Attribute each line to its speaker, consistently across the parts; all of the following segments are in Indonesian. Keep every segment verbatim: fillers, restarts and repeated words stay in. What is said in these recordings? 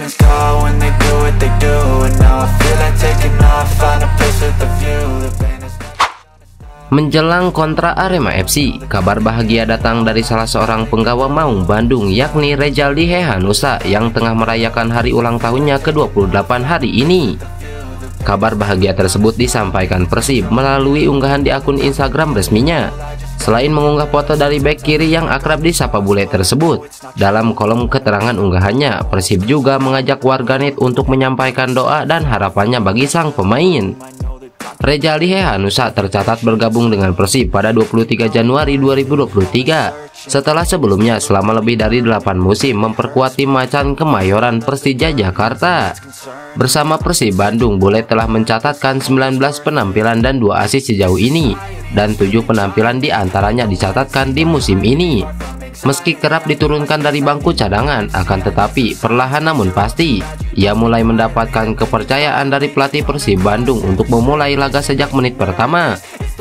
Speaker 1: demons go when they do what they do. And now I feel like taking off, find a place with a view. The pain is...
Speaker 2: Menjelang kontra Arema F C, kabar bahagia datang dari salah seorang penggawa Maung Bandung, yakni Rezaldi Hehanussa yang tengah merayakan hari ulang tahunnya ke dua puluh delapan hari ini. Kabar bahagia tersebut disampaikan Persib melalui unggahan di akun Instagram resminya. Selain mengunggah foto dari bek kiri yang akrab disapa bule tersebut, dalam kolom keterangan unggahannya, Persib juga mengajak warganet untuk menyampaikan doa dan harapannya bagi sang pemain. Rezaldi Hehanussa tercatat bergabung dengan Persib pada dua puluh tiga Januari dua ribu dua puluh tiga setelah sebelumnya selama lebih dari delapan musim memperkuat tim macan Kemayoran Persija Jakarta. Bersama Persib Bandung, bule telah mencatatkan sembilan belas penampilan dan dua assist sejauh ini, dan tujuh penampilan diantaranya dicatatkan di musim ini. Meski kerap diturunkan dari bangku cadangan, akan tetapi perlahan namun pasti ia mulai mendapatkan kepercayaan dari pelatih Persib Bandung untuk memulai laga sejak menit pertama.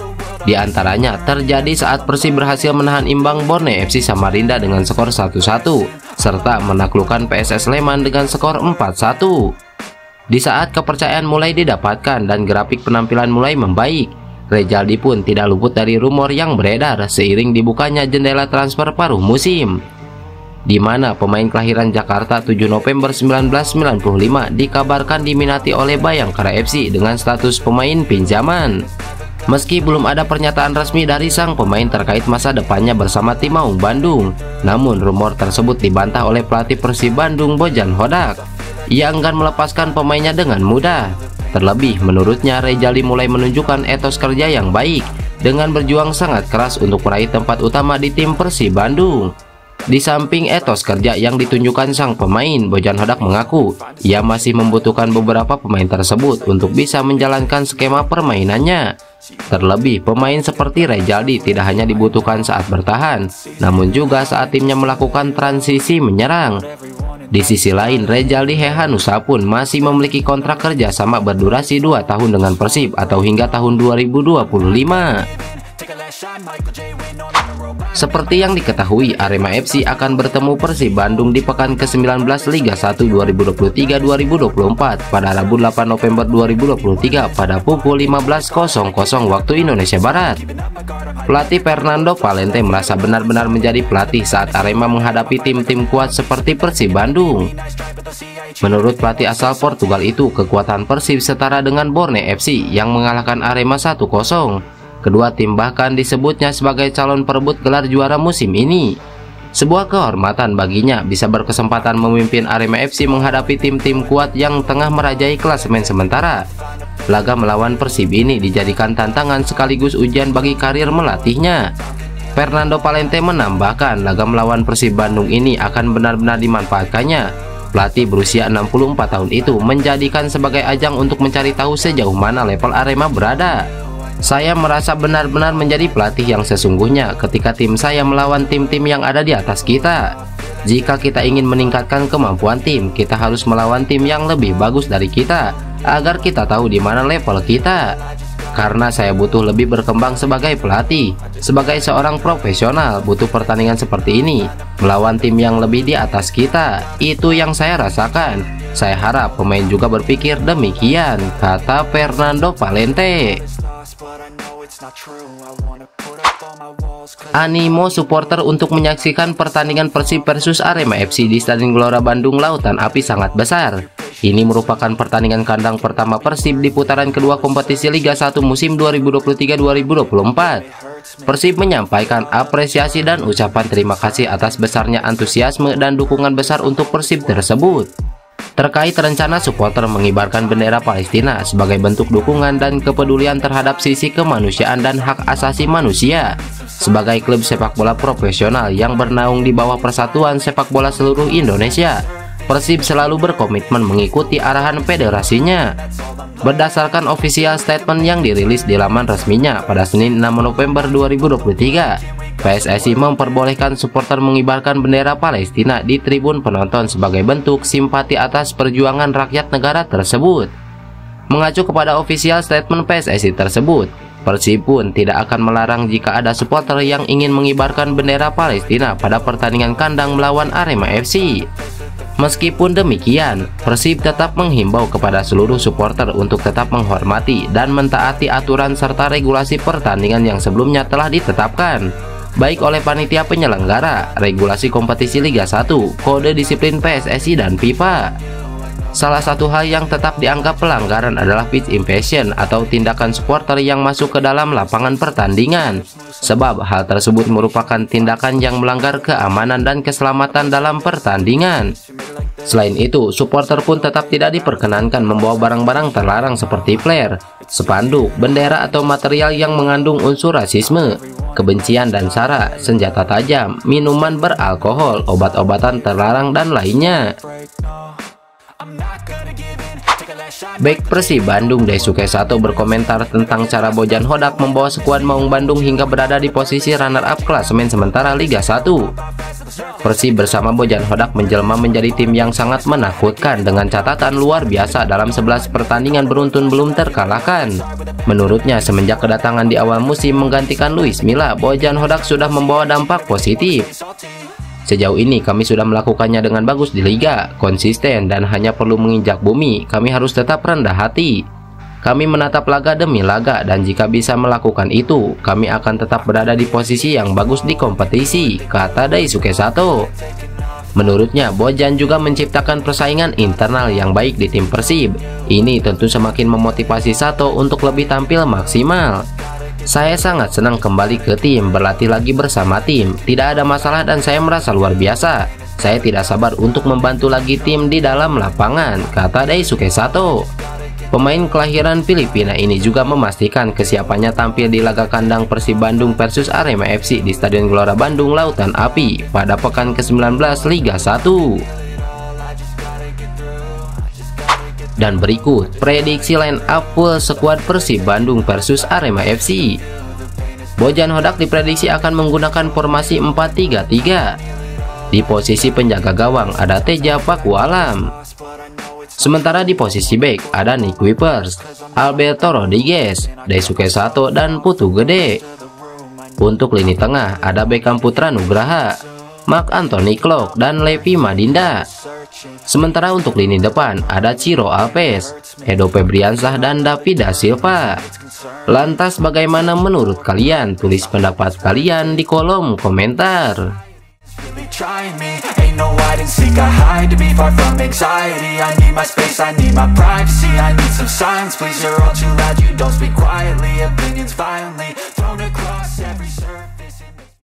Speaker 2: Di antaranya terjadi saat Persib berhasil menahan imbang Borneo F C Samarinda dengan skor satu satu, serta menaklukkan P S S Sleman dengan skor empat satu. Di saat kepercayaan mulai didapatkan dan grafik penampilan mulai membaik, Rezaldi pun tidak luput dari rumor yang beredar seiring dibukanya jendela transfer paruh musim, di mana pemain kelahiran Jakarta tujuh November seribu sembilan ratus sembilan puluh lima dikabarkan diminati oleh Bayangkara F C dengan status pemain pinjaman. Meski belum ada pernyataan resmi dari sang pemain terkait masa depannya bersama tim Maung Bandung, namun rumor tersebut dibantah oleh pelatih Persib Bandung Bojan Hodak. Ia enggan melepaskan pemainnya dengan mudah. Terlebih, menurutnya Rezaldi mulai menunjukkan etos kerja yang baik dengan berjuang sangat keras untuk meraih tempat utama di tim Persib Bandung. Di samping etos kerja yang ditunjukkan sang pemain, Bojan Hodak mengaku ia masih membutuhkan beberapa pemain tersebut untuk bisa menjalankan skema permainannya. Terlebih, pemain seperti Rezaldi tidak hanya dibutuhkan saat bertahan, namun juga saat timnya melakukan transisi menyerang. Di sisi lain, Rezaldi Hehanussa pun masih memiliki kontrak kerja sama berdurasi dua tahun dengan Persib atau hingga tahun dua ribu dua puluh lima. Seperti yang diketahui, Arema F C akan bertemu Persib Bandung di pekan ke sembilan belas Liga satu dua ribu dua puluh tiga dua ribu dua puluh empat pada Rabu delapan November dua ribu dua puluh tiga pada pukul lima belas waktu Indonesia Barat. Pelatih Fernando Valente merasa benar-benar menjadi pelatih saat Arema menghadapi tim-tim kuat seperti Persib Bandung. Menurut pelatih asal Portugal itu, kekuatan Persib setara dengan Borneo F C yang mengalahkan Arema satu kosong. Kedua tim bahkan disebutnya sebagai calon perebut gelar juara musim ini. Sebuah kehormatan baginya bisa berkesempatan memimpin Arema F C menghadapi tim-tim kuat yang tengah merajai klasemen sementara. Laga melawan Persib ini dijadikan tantangan sekaligus ujian bagi karir melatihnya. Fernando Valente menambahkan laga melawan Persib Bandung ini akan benar-benar dimanfaatkannya. Pelatih berusia enam puluh empat tahun itu menjadikan sebagai ajang untuk mencari tahu sejauh mana level Arema berada. Saya merasa benar-benar menjadi pelatih yang sesungguhnya ketika tim saya melawan tim-tim yang ada di atas kita. Jika kita ingin meningkatkan kemampuan tim, kita harus melawan tim yang lebih bagus dari kita agar kita tahu di mana level kita. Karena saya butuh lebih berkembang sebagai pelatih, sebagai seorang profesional butuh pertandingan seperti ini, melawan tim yang lebih di atas kita. Itu yang saya rasakan. Saya harap pemain juga berpikir demikian, kata Fernando Valente. Animo supporter untuk menyaksikan pertandingan Persib versus Arema F C di Stadion Gelora Bandung Lautan Api sangat besar. Ini merupakan pertandingan kandang pertama Persib di putaran kedua kompetisi Liga satu musim dua ribu dua puluh tiga dua ribu dua puluh empat. Persib menyampaikan apresiasi dan ucapan terima kasih atas besarnya antusiasme dan dukungan besar untuk Persib tersebut. Terkait rencana supporter mengibarkan bendera Palestina sebagai bentuk dukungan dan kepedulian terhadap sisi kemanusiaan dan hak asasi manusia. Sebagai klub sepak bola profesional yang bernaung di bawah Persatuan Sepak Bola Seluruh Indonesia, Persib selalu berkomitmen mengikuti arahan federasinya. Berdasarkan official statement yang dirilis di laman resminya pada Senin enam November dua ribu dua puluh tiga, P S S I memperbolehkan supporter mengibarkan bendera Palestina di tribun penonton sebagai bentuk simpati atas perjuangan rakyat negara tersebut. Mengacu kepada official statement P S S I tersebut, Persib pun tidak akan melarang jika ada supporter yang ingin mengibarkan bendera Palestina pada pertandingan kandang melawan Arema F C. Meskipun demikian, Persib tetap menghimbau kepada seluruh supporter untuk tetap menghormati dan mentaati aturan serta regulasi pertandingan yang sebelumnya telah ditetapkan, baik oleh panitia penyelenggara, regulasi kompetisi Liga satu, kode disiplin P S S I dan FIFA. Salah satu hal yang tetap dianggap pelanggaran adalah pitch invasion atau tindakan supporter yang masuk ke dalam lapangan pertandingan, sebab hal tersebut merupakan tindakan yang melanggar keamanan dan keselamatan dalam pertandingan. Selain itu, supporter pun tetap tidak diperkenankan membawa barang-barang terlarang seperti flare, spanduk, bendera atau material yang mengandung unsur rasisme, kebencian dan sara, senjata tajam, minuman beralkohol, obat-obatan terlarang dan lainnya. Bek Persib Bandung Daisuke Sato berkomentar tentang cara Bojan Hodak membawa skuad Maung Bandung hingga berada di posisi runner-up klasemen sementara Liga satu. Persib bersama Bojan Hodak menjelma menjadi tim yang sangat menakutkan dengan catatan luar biasa dalam sebelas pertandingan beruntun belum terkalahkan. Menurutnya, semenjak kedatangan di awal musim menggantikan Luis Milla, Bojan Hodak sudah membawa dampak positif. Sejauh ini kami sudah melakukannya dengan bagus di Liga, konsisten dan hanya perlu menginjak bumi. Kami harus tetap rendah hati. Kami menatap laga demi laga dan jika bisa melakukan itu, kami akan tetap berada di posisi yang bagus di kompetisi, kata Daisuke Sato. Menurutnya, Bojan juga menciptakan persaingan internal yang baik di tim Persib. Ini tentu semakin memotivasi Sato untuk lebih tampil maksimal. Saya sangat senang kembali ke tim, berlatih lagi bersama tim. Tidak ada masalah dan saya merasa luar biasa. Saya tidak sabar untuk membantu lagi tim di dalam lapangan, kata Daisuke Sato. Pemain kelahiran Filipina ini juga memastikan kesiapannya tampil di laga kandang Persib Bandung versus Arema F C di Stadion Gelora Bandung Lautan Api pada pekan ke sembilan belas Liga satu. Dan berikut prediksi line up full skuad Persib Bandung versus Arema F C. Bojan Hodak diprediksi akan menggunakan formasi empat tiga tiga. Di posisi penjaga gawang ada Teja Pakualam. Sementara di posisi bek ada Nick Wipers, Alberto Rodriguez, Daisuke Sato dan Putu Gede. Untuk lini tengah ada Beckham Putra Nugraha, Mark Anthony Klok dan Levi Madinda. Sementara untuk lini depan ada Ciro Alves, Edo Febriansah dan Davida Silva. Lantas bagaimana menurut kalian? Tulis pendapat kalian di kolom komentar.
Speaker 1: Trying me, ain't no hide and seek, I hide to be far from anxiety. I need my space, I need my privacy, I need some silence, please. You're all too loud, you don't speak quietly, opinions violently.